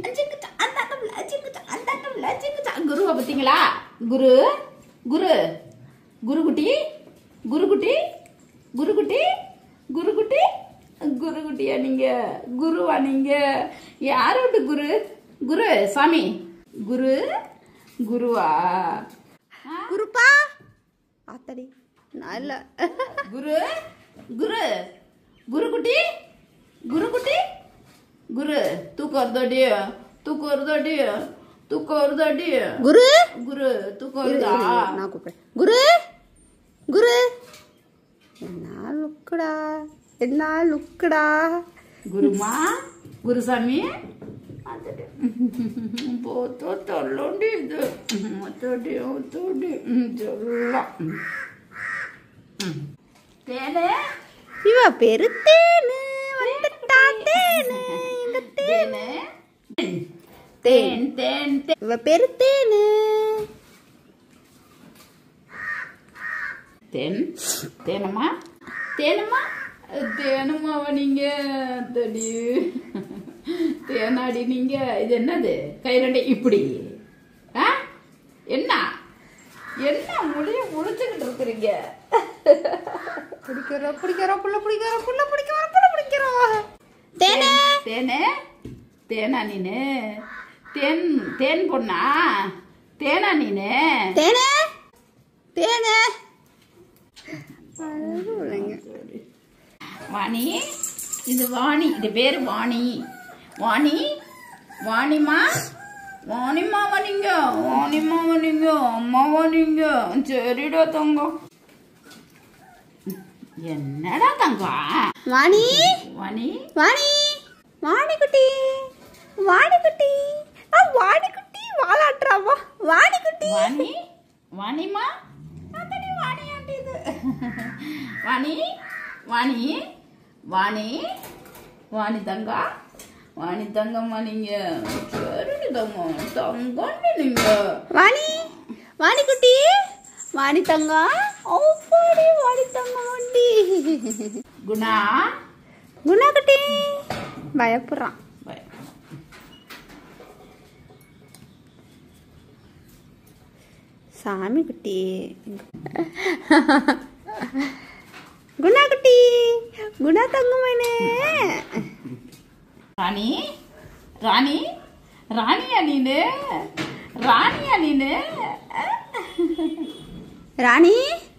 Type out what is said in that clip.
குருவை பார்த்தீங்களா? குரு குரு குருகுட்டி குருகுட்டி குருகுட்டி குருகுட்டி குருகுட்டியா நீங்க? குருவா நீங்க? யாரோட குரு? குரு சாமி குரு குருவா? குருப்பா ஆத்தடி நல்ல குரு குரு குருகுட்டி குருகுட்டி குரு தூக்கம் வருதாடி? தூக்கம் வருதாடி? தூக்கம் வருதாடி? குரு குரு தூக்கம் வருதா? நான் கூப்பிடுறேன். குரு குரு என்ன லுக்குடா, என்ன லுக்குடா குருமா குருசாமி போத்தோ தொல்லோண்டி இது ஒத்தோடி ஒத்தோடி சொல்லலாம். தேனு இவ பேரு தேனு வந்துட்டா. தேனு எங்க தேனு? தேன் தேன் தேன் இவ பேரு தேனு. தேன் தேனம்மா தேனம்மா தேனுமாவா நீங்க? தடி தேனாடி நீங்க? இது என்னது கைரண்டை இப்படி? என்ன என்ன முடிய முடிச்சுக்கிட்டு இருக்கிறீங்க? பிடிக்கிறோம் பிடிக்கிறோம் புள்ள பிடிக்கிறோம் புள்ள பிடிக்கிறோம் புள்ள பிடிக்கிறோம். தேனு தேனு தேனா நீனு? தேன் தேன் பொண்ணா? தேனா நீனு? தேனு தேனு வாணி இது வாணி. இது பேரு வாணி. வாணி வாணிமா வாணிமாவா நீங்க? வாணிமாவா நீங்க? அம்மாவா நீங்க? சரிடா தங்கம். என்னடா தங்கம்? வாணி வாணி வாணி வாணி குட்டி வாணி குட்டி வாணி குட்டி வாலாட்டுறாவா வாணி குட்டி. வாணி வாணிமா அத்தடி வாணி ஆண்டி இது. வாணி வாணி வாணி வாணி தங்கா வாணி தங்கம்மா நீங்க? சரி தங்கம் தங்கம்னு நீங்க. வாணி வாணி குட்டி வாணி தங்கம் ஓடி வாணி தங்கம் வண்டி. குணா குணா குட்டி பயப்படுறான். சாமி குட்டி குணா குட்டி குணா தங்கமனே. ராணி ராணி ராணியா நீனு? ராணியா நீனு? ராணி